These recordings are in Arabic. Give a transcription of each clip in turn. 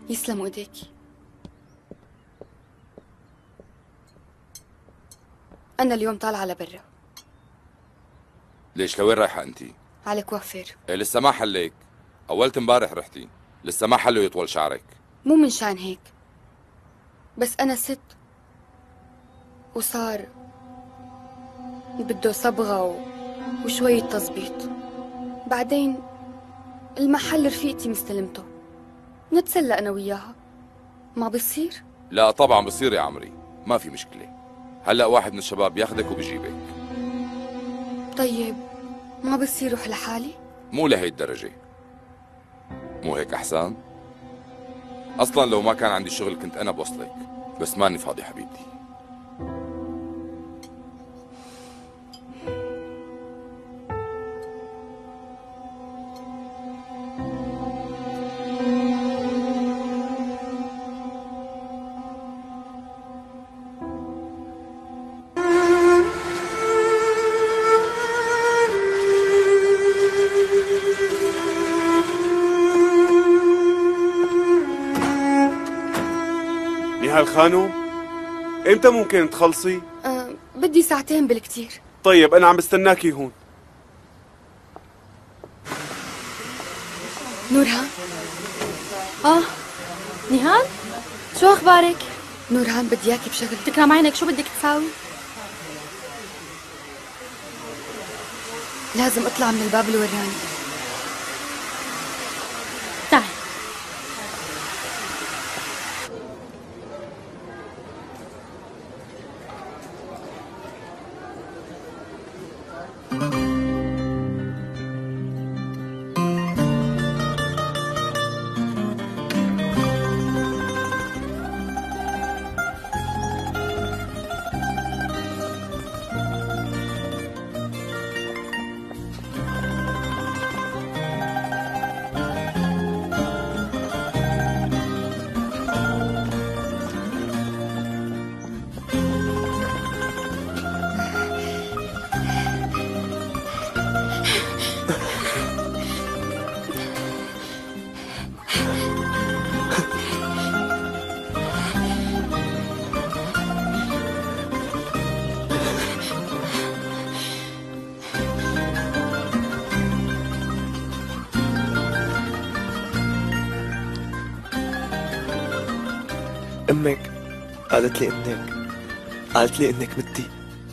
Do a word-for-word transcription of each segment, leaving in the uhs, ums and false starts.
يسلموا ايديكي. أنا اليوم طالعة لبرا. ليش لوين رايحة أنت؟ على كوافير. إيه لسه ما حليك؟ أولت امبارح رحتي، لسه ما حلوا يطول شعرك. مو من شان هيك، بس أنا ست وصار بده صبغة و... وشوية تظبيط. بعدين المحل رفيقتي مستلمته، نتسلى أنا وياها. ما بيصير؟ لا طبعا بصير يا عمري، ما في مشكلة. هلأ واحد من الشباب بياخدك وبيجيبك. طيب ما بصير روح لحالي؟ مو لهي الدرجة، مو هيك أحسن؟ أصلا لو ما كان عندي شغل كنت أنا بوصلك، بس ماني فاضي حبيبتي. نهال خانو، امتى ممكن تخلصي؟ أه بدي ساعتين بالكتير. طيب أنا عم بستناكي هون. نورهان. اه نهال، شو اخبارك؟ نورهان بدي اياكي بشغل. تكرم عينك، شو بدك تساوي؟ لازم اطلع من الباب اللي وراني. تعال. أمك قالت لي إنك قالت لي إنك متي.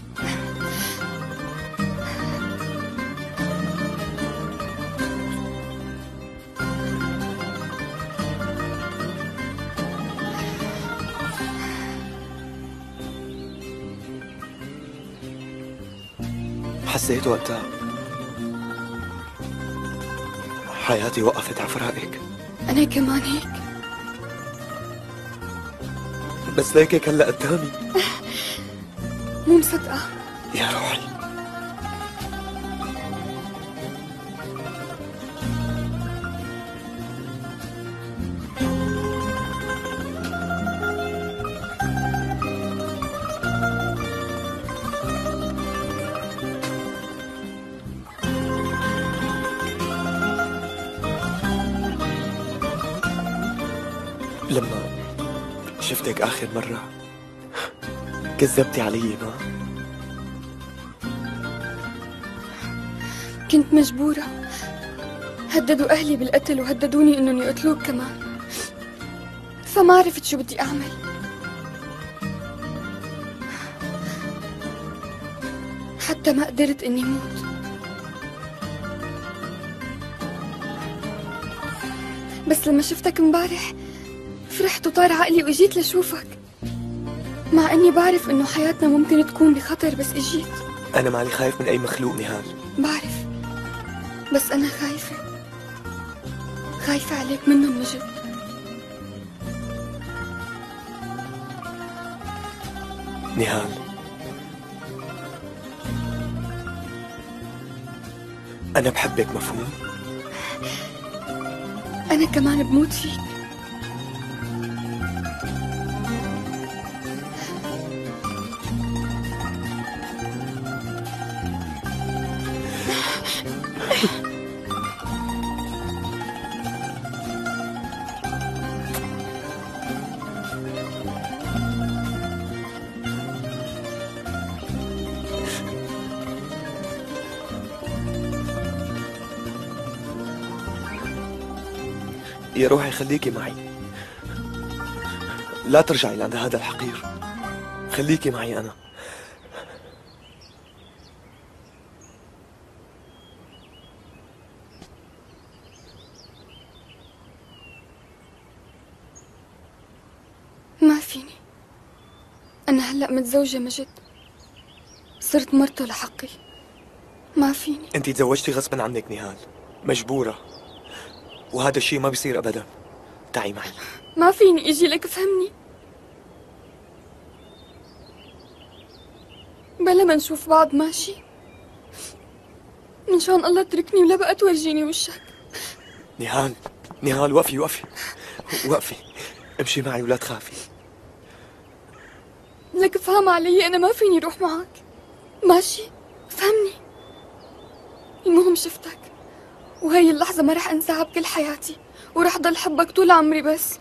حسيت وقتها حياتي وقفت على فراقك. أنا كمان هيك، بس ليكك هلا قدامي. مو مصدقة يا روحي. لما شفتك آخر مرة كذبتي علي، ما؟ كنت مجبورة. هددوا أهلي بالقتل وهددوني إنهم يقتلوك كمان، فما عرفت شو بدي أعمل. حتى ما قدرت إني موت. بس لما شفتك مبارح فرحت وطار عقلي وإجيت لشوفك، مع إني بعرف إنه حياتنا ممكن تكون بخطر، بس إجيت. أنا مالي خايف من أي مخلوق نهال. بعرف، بس أنا خايفة خايفة عليك منهم بجد. نهال، أنا بحبك، مفهوم؟ أنا كمان بموت فيك. يا روحي خليكي معي، لا ترجعي لعند هذا الحقير، خليكي معي أنا. ما فيني، أنا هلأ متزوجة مجد، صرت مرته لحقي، ما فيني. أنت تزوجتي غصبا عنك نهال، مجبورة، وهذا الشيء ما بيصير أبدا. تعي معي. ما فيني اجي لك، فهمني. بلا ما نشوف بعض ماشي؟ من شان الله اتركني ولا بقى تورجيني وشك. نهال نهال وقفي وقفي وقفي، امشي معي ولا تخافي. لك فهم علي، انا ما فيني روح معك ماشي؟ فهمني. المهم شفتك، وهي اللحظة ما رح انساها بكل حياتي، ورح ضل حبك طول عمري، بس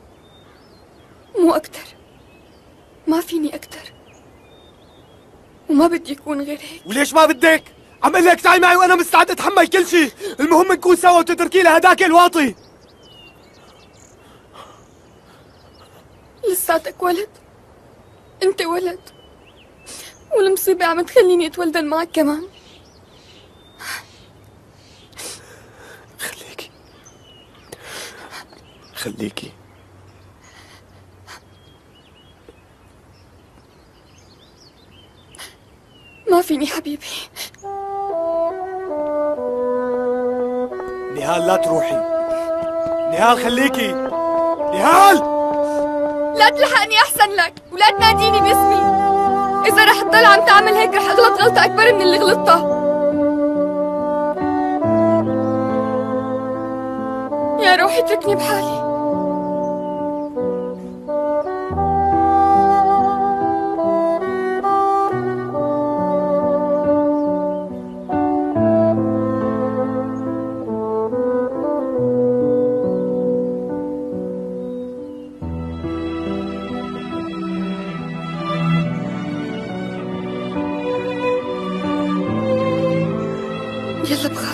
مو أكتر. ما فيني أكتر، وما بدي يكون غير هيك. وليش ما بدك؟ عم اقول لك تعي معي وانا مستعد اتحمل كل شيء، المهم نكون سوا وتتركي لهداك الواطي. لساتك ولد، انت ولد، والمصيبة عم تخليني اتولدن معك كمان. خليكي خليكي. ما فيني حبيبي. نهال لا تروحي، نهال خليكي، نهال لا تلحقني أحسن لك، ولا تناديني باسمي. إذا رح تضل عم تعمل هيك رح أغلط غلطة أكبر من اللي غلطتها. يا روحي اتركني بحالي. يلا بخير.